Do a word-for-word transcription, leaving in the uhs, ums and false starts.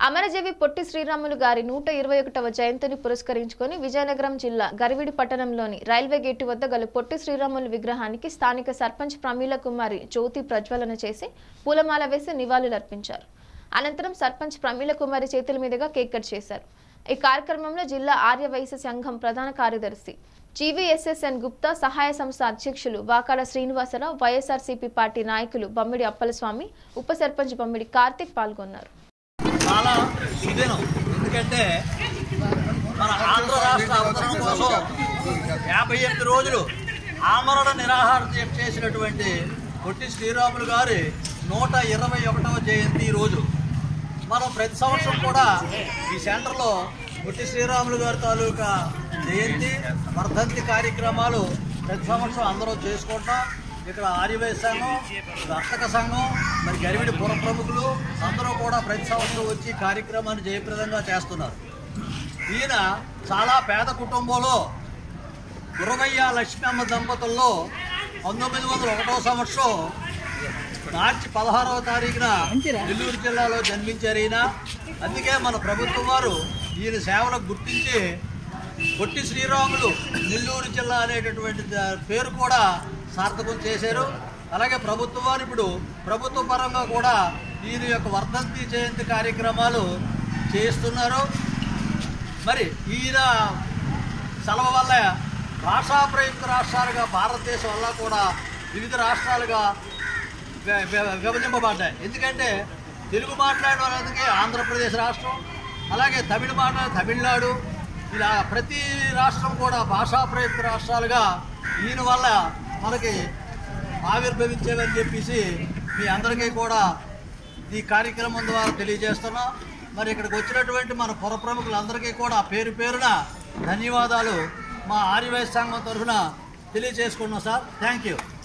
అమరజీవి పొట్టి శ్రీరాములు గారి నూట ఇరవై ఒకటవ జయంతిని పురస్కరించుకొని విజయనగరం జిల్లా గరివిడి పట్టణంలోని రైల్వే గేటు వద్ద గల పొట్టి శ్రీరాములు విగ్రహానికి స్థానిక సర్పంచ్ ప్రమీల కుమారి జ్యోతి ప్రజ్వలన చేసి పూలమాల వేసి నివాళులర్పించారు. అనంతరం సర్పంచ్ ప్రమీల కుమారి చేతుల మీదుగా కేక్ కట్ చేశారు. ఈ కార్యక్రమంలో జిల్లా ఆర్యవైశ్య సంఘం ప్రధాన కార్యదర్శి జీవీఎస్ఎస్ఎన్ గుప్తా, సహాయ సంస్థ అధ్యక్షులు వాకాల శ్రీనివాసరావు, వైఎస్ఆర్సీపీ పార్టీ నాయకులు బమ్మిడి అప్పలస్వామి, ఉప సర్పంచ్ బమ్మిడి కార్తిక్ పాల్గొన్నారు. చాలా ఇదేను ఎందుకంటే మన ఆంధ్ర రాష్ట్ర అవతరణ కోసం యాభై ఎనిమిది రోజులు ఆమరణ నిరాహార చేసినటువంటి పొట్టి శ్రీరాములు గారి నూట ఇరవై ఒకటవ జయంతి రోజు మనం ప్రతి సంవత్సరం కూడా ఈ సెంటర్లో పొట్టి శ్రీరాములు గారి తాలూకా జయంతి వర్ధంతి కార్యక్రమాలు ప్రతి సంవత్సరం అందరూ చేసుకుంటాం. ఇక్కడ ఆర్యవైశ్య సంఘం, వర్తక సంఘం, మరి గరివిడి పుర ప్రముఖులు అందరూ కూడా ప్రతి సంవత్సరం వచ్చి కార్యక్రమాన్ని జయప్రదంగా చేస్తున్నారు. ఈయన చాలా పేద కుటుంబంలో గురవయ్య లక్ష్మమ్మ దంపతుల్లో పంతొమ్మిది వందల ఒకటో సంవత్సరం మార్చి పదహారవ తారీఖున నెల్లూరు జిల్లాలో జన్మించారు ఈయన. అందుకే మన ప్రభుత్వం వారు ఈయన సేవలకు గుర్తించి పొట్టి శ్రీరాములు నెల్లూరు జిల్లా అనేటటువంటి పేరు కూడా సార్థకం చేశారు. అలాగే ప్రభుత్వం వారు ఇప్పుడు ప్రభుత్వ పరంగా కూడా ఈయన యొక్క వర్ధంతి జయంతి కార్యక్రమాలు చేస్తున్నారు. మరి ఈయన సెలవు వల్ల భాషా ప్రయుక్త రాష్ట్రాలుగా భారతదేశం వల్ల కూడా వివిధ రాష్ట్రాలుగా విభజింపబడ్డాయి. ఎందుకంటే తెలుగు మాట్లాడే వాళ్ళకి ఆంధ్రప్రదేశ్ రాష్ట్రం, అలాగే తమిళ మాట్లాడే తమిళనాడు, ఇలా ప్రతి రాష్ట్రం కూడా భాషా ప్రయుక్త రాష్ట్రాలుగా ఈయన వల్ల మనకి ఆవిర్భవించేవని చెప్పేసి మీ అందరికీ కూడా ఈ కార్యక్రమం ద్వారా తెలియజేస్తున్నాం. మరి ఇక్కడికి వచ్చినటువంటి మన పుర ప్రముఖులందరికీ కూడా పేరు పేరున ధన్యవాదాలు మా ఆర్యవైశ్య సంఘం తరఫున తెలియజేసుకున్నాం సార్. Thank you.